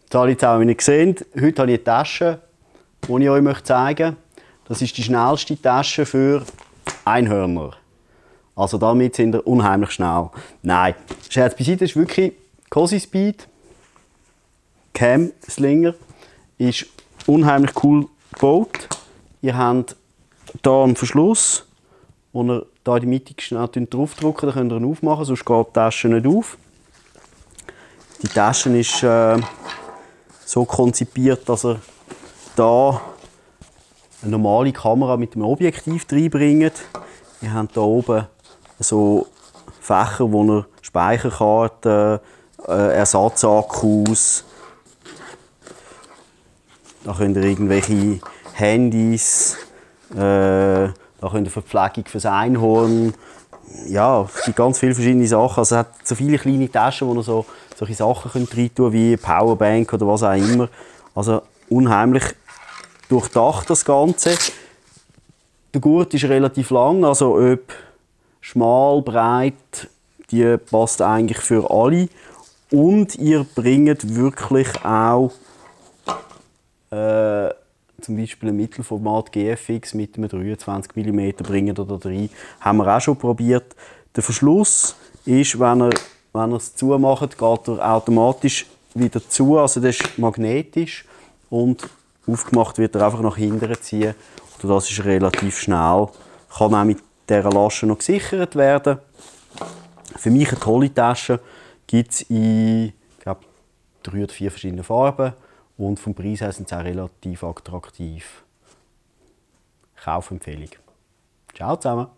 Hallo zusammen, wie ihr seht, heute habe ich eine Tasche, die ich euch zeigen möchte. Das ist die schnellste Tasche für Einhörner. Also damit sind ihr unheimlich schnell. Nein, Scherz beiseite, das ist wirklich Cozy Speed. Cam Slinger. Ist unheimlich cool gebaut. Ihr habt hier einen Verschluss, wo ihr hier in die Mitte schnell draufdrücken, dann könnt ihr ihn aufmachen, sonst geht die Tasche nicht auf. Die Tasche ist so konzipiert, dass er hier eine normale Kamera mit einem Objektiv reinbringt. Ihr habt hier oben so Fächer, wo ihr Speicherkarten, Ersatzakkus, da könnt ihr irgendwelche Handys, da könnt ihr Verpflegung fürs Einhorn. Ja, es gibt ganz viele verschiedene Sachen. Also es hat so viele kleine Taschen, wo ihr solche Sachen rein tun könnt, wie Powerbank oder was auch immer. Also unheimlich durchdacht das Ganze. Der Gurt ist relativ lang, also ob schmal, breit, die passt eigentlich für alle. Und ihr bringt wirklich auch zum Beispiel ein Mittelformat GFX mit einem 23 mm bringen oder rein. Haben wir auch schon probiert. Der Verschluss ist, wenn ihr es zumacht, geht er automatisch wieder zu. Also das ist magnetisch und aufgemacht wird er einfach nach hinten ziehen. Und das ist relativ schnell. Kann auch mit dieser Lasche noch gesichert werden. Für mich eine tolle Tasche. Gibt es in 3 oder 4 verschiedenen Farben. Und vom Preis her sind sie auch relativ attraktiv. Kaufempfehlung. Ciao zusammen.